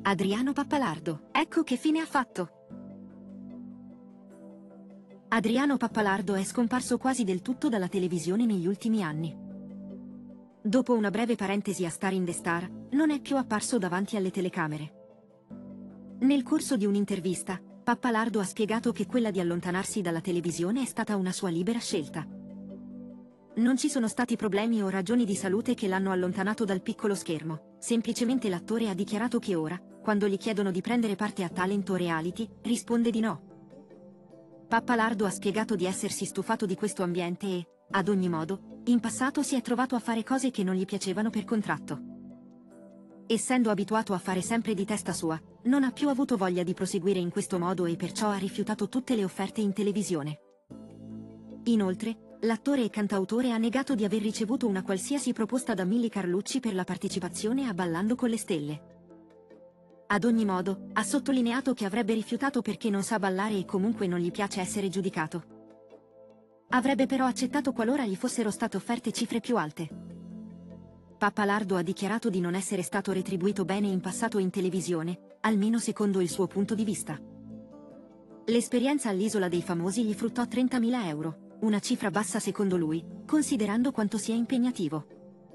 Adriano Pappalardo, ecco che fine ha fatto. Adriano Pappalardo è scomparso quasi del tutto dalla televisione negli ultimi anni. Dopo una breve parentesi a Star in the Star, non è più apparso davanti alle telecamere. Nel corso di un'intervista, Pappalardo ha spiegato che quella di allontanarsi dalla televisione è stata una sua libera scelta. Non ci sono stati problemi o ragioni di salute che l'hanno allontanato dal piccolo schermo, semplicemente l'attore ha dichiarato che ora, quando gli chiedono di prendere parte a talent o reality, risponde di no. Pappalardo ha spiegato di essersi stufato di questo ambiente e, ad ogni modo, in passato si è trovato a fare cose che non gli piacevano per contratto. Essendo abituato a fare sempre di testa sua, non ha più avuto voglia di proseguire in questo modo e perciò ha rifiutato tutte le offerte in televisione. Inoltre, l'attore e cantautore ha negato di aver ricevuto una qualsiasi proposta da Milly Carlucci per la partecipazione a Ballando con le stelle. Ad ogni modo, ha sottolineato che avrebbe rifiutato perché non sa ballare e comunque non gli piace essere giudicato. Avrebbe però accettato qualora gli fossero state offerte cifre più alte. Pappalardo ha dichiarato di non essere stato retribuito bene in passato in televisione, almeno secondo il suo punto di vista. L'esperienza all'Isola dei Famosi gli fruttò 30.000 euro, una cifra bassa secondo lui, considerando quanto sia impegnativo.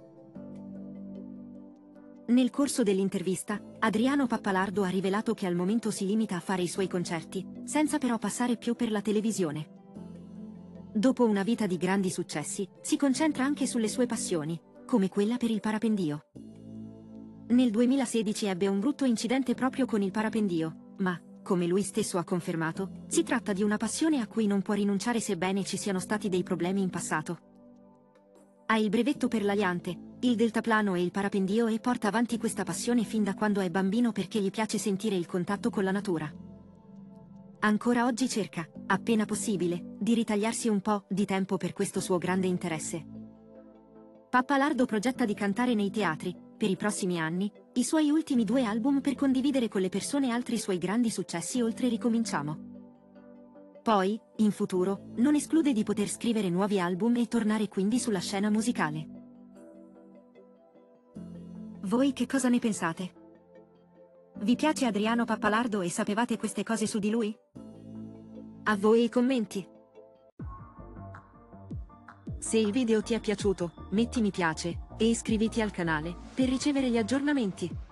Nel corso dell'intervista, Adriano Pappalardo ha rivelato che al momento si limita a fare i suoi concerti, senza però passare più per la televisione. Dopo una vita di grandi successi, si concentra anche sulle sue passioni, come quella per il parapendio. Nel 2016 ebbe un brutto incidente proprio con il parapendio, ma, come lui stesso ha confermato, si tratta di una passione a cui non può rinunciare sebbene ci siano stati dei problemi in passato. Ha il brevetto per l'aliante, il deltaplano e il parapendio e porta avanti questa passione fin da quando è bambino perché gli piace sentire il contatto con la natura. Ancora oggi cerca, appena possibile, di ritagliarsi un po' di tempo per questo suo grande interesse. Pappalardo progetta di cantare nei teatri, per i prossimi anni, i suoi ultimi 2 album per condividere con le persone altri suoi grandi successi oltre Ricominciamo. Poi, in futuro, non esclude di poter scrivere nuovi album e tornare quindi sulla scena musicale. Voi che cosa ne pensate? Vi piace Adriano Pappalardo e sapevate queste cose su di lui? A voi i commenti! Se il video ti è piaciuto, metti mi piace e iscriviti al canale per ricevere gli aggiornamenti.